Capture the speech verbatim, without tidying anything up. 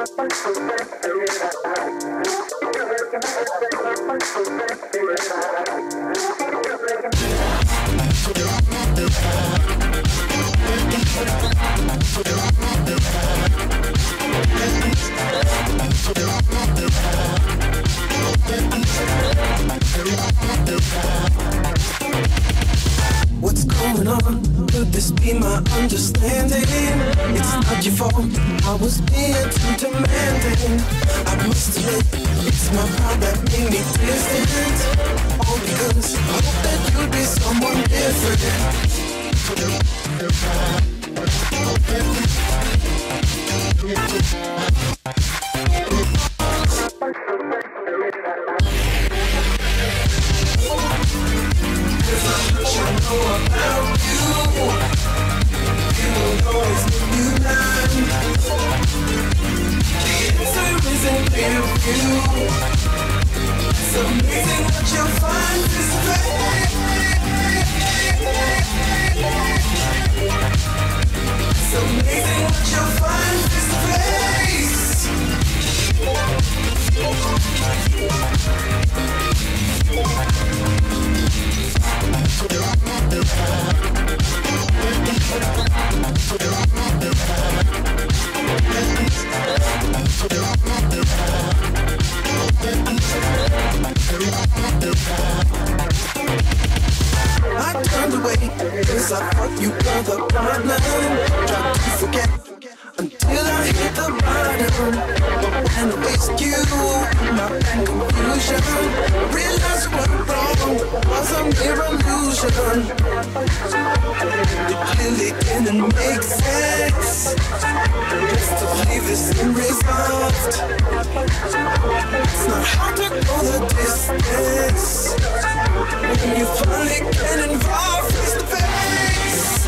What's going on? Could this be my understanding? It's not your fault, I was being too demanding. I must admit, it's my pride that made me distant. All because I hope that you'd be someone different. Cause I'm not sure know about you. You will always leave you blind. The answer isn't clear for you. It's amazing what you'll find this way. It's amazing what you'll find this place. I turned away, cause I thought you were the problem. Tried to forget until I hit the bottom. And I waste you, my bad confusion. Realized you were wrong, was a mere illusion. It clearly didn't make sense just to leave this unresolved. It's not hard to go the distance when you finally get involved face to face.